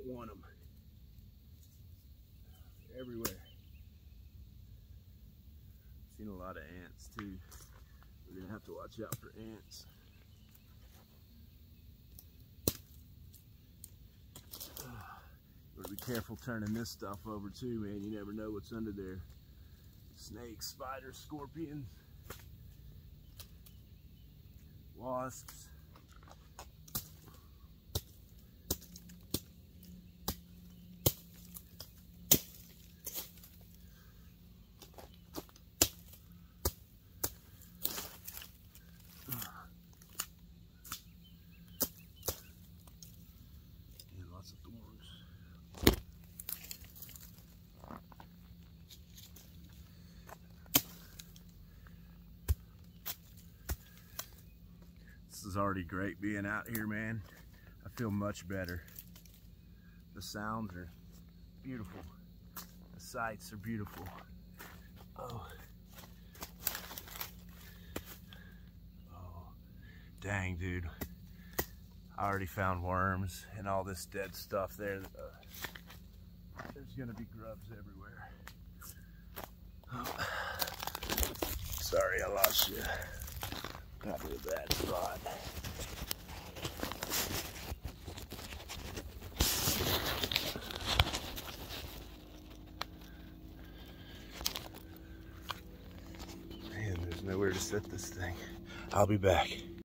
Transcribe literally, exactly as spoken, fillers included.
don't want them. Everywhere. Seen a lot of ants too. We're gonna have to watch out for ants. Gotta be careful turning this stuff over too, man. You never know what's under there. Snakes, spiders, scorpions, wasps. And lots of thorns. This is already great being out here, man. I feel much better. The sounds are beautiful. The sights are beautiful. Oh. Oh. Dang, dude. I already found worms and all this dead stuff there. Uh, there's gonna be grubs everywhere. Oh. Sorry, I lost you. Got to a bad spot. Man, there's nowhere to set this thing. I'll be back.